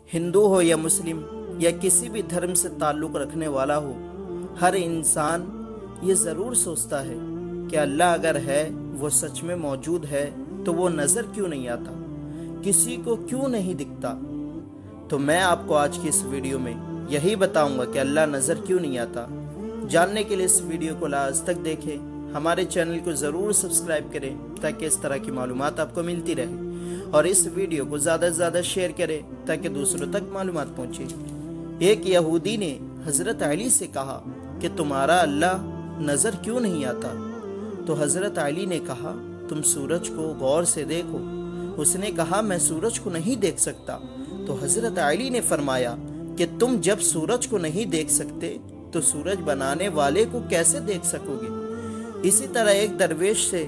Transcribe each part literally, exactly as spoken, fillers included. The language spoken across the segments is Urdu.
ہندو ہو یا مسلم یا کسی بھی دھرم سے تعلق رکھنے والا ہو، ہر انسان یہ ضرور سوچتا ہے کہ اللہ اگر ہے، وہ سچ میں موجود ہے، تو وہ نظر کیوں نہیں آتا، کسی کو کیوں نہیں دکھتا؟ تو میں آپ کو آج کی اس ویڈیو میں یہی بتاؤں گا کہ اللہ نظر کیوں نہیں آتا۔ جاننے کے لیے اس ویڈیو کو لاسٹ تک دیکھیں، ہمارے چینل کو ضرور سبسکرائب کریں تاکہ اس طرح کی معلومات آپ کو ملتی رہے، اور اس ویڈیو کو زیادہ سے زیادہ شیئر کریں تاکہ دوسروں تک معلومات پہنچے۔ ایک یہودی نے حضرت علی سے کہا کہ تمہارا اللہ نظر کیوں نہیں آتا؟ تو حضرت علی نے کہا تم سورج کو غور سے دیکھو۔ اس نے کہا میں سورج کو نہیں دیکھ سکتا۔ تو حضرت علی نے فرمایا کہ تم جب سورج کو نہیں دیکھ سکتے تو سورج بنانے والے کو کیسے دیکھ سکو گے؟ اسی طرح ایک درویش سے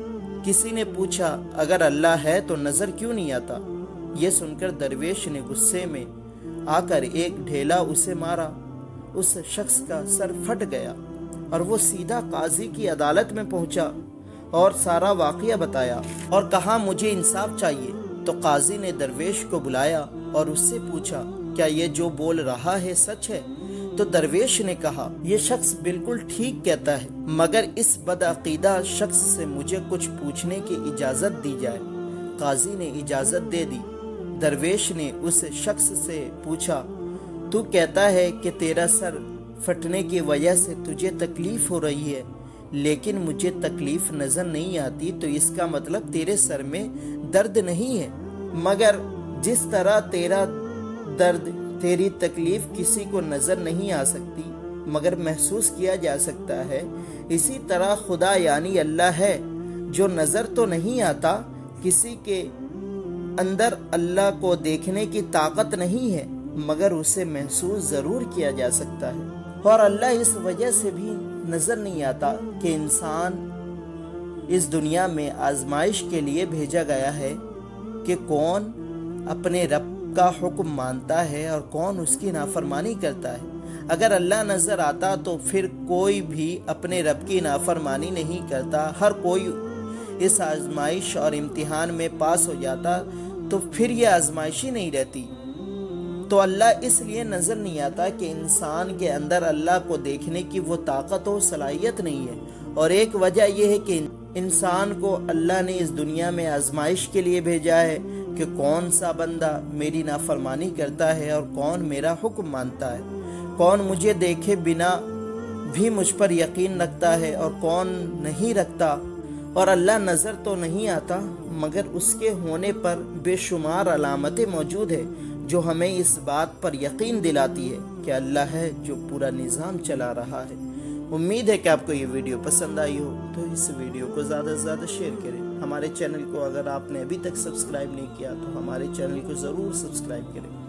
کسی نے پوچھا اگر اللہ ہے تو نظر کیوں نہیں آتا؟ یہ سن کر درویش نے غصے میں آ کر ایک ڈھیلا اسے مارا۔ اس شخص کا سر پھٹ گیا اور وہ سیدھا قاضی کی عدالت میں پہنچا اور سارا واقعہ بتایا اور کہا مجھے انصاف چاہیے۔ تو قاضی نے درویش کو بلایا اور اس سے پوچھا کیا یہ جو بول رہا ہے سچ ہے؟ تو درویش نے کہا یہ شخص بالکل ٹھیک کہتا ہے، مگر اس بدعقیدہ شخص سے مجھے کچھ پوچھنے کی اجازت دی جائے۔ قاضی نے اجازت دے دی۔ درویش نے اس شخص سے پوچھا تو کہتا ہے کہ تیرا سر پھٹنے کی وجہ سے تجھے تکلیف ہو رہی ہے، لیکن مجھے تکلیف نظر نہیں آتی، تو اس کا مطلب تیرے سر میں درد نہیں ہے، مگر جس طرح تیرا درد، تیری تکلیف کسی کو نظر نہیں آ سکتی مگر محسوس کیا جا سکتا ہے، اسی طرح خدا یعنی اللہ ہے جو نظر تو نہیں آتا، کسی کے اندر اللہ کو دیکھنے کی طاقت نہیں ہے مگر اسے محسوس ضرور کیا جا سکتا ہے۔ اور اللہ اس وجہ سے بھی نظر نہیں آتا کہ انسان اس دنیا میں آزمائش کے لیے بھیجا گیا ہے کہ کون اپنے رب کا حکم مانتا ہے اور کون اس کی نافرمانی کرتا ہے۔ اگر اللہ نظر آتا تو پھر کوئی بھی اپنے رب کی نافرمانی نہیں کرتا، ہر کوئی اس آزمائش اور امتحان میں پاس ہو جاتا، تو پھر یہ آزمائش ہی نہیں رہتی۔ تو اللہ اس لیے نظر نہیں آتا کہ انسان کے اندر اللہ کو دیکھنے کی وہ طاقت و صلاحیت نہیں ہے، اور ایک وجہ یہ ہے کہ انسان کو اللہ نے اس دنیا میں آزمائش کے لیے بھیجا ہے کہ کون سا بندہ میری نافرمانی کرتا ہے اور کون میرا حکم مانتا ہے، کون مجھے دیکھے بنا بھی مجھ پر یقین رکھتا ہے اور کون نہیں رکھتا۔ اور اللہ نظر تو نہیں آتا مگر اس کے ہونے پر بے شمار علامتیں موجود ہیں جو ہمیں اس بات پر یقین دلاتی ہے کہ اللہ ہے جو پورا نظام چلا رہا ہے۔ امید ہے کہ آپ کو یہ ویڈیو پسند آئی ہو، تو اس ویڈیو کو زیادہ سے زیادہ شیئر کریں۔ ہمارے چینل کو اگر آپ نے ابھی تک سبسکرائب نہیں کیا تو ہمارے چینل کو ضرور سبسکرائب کریں۔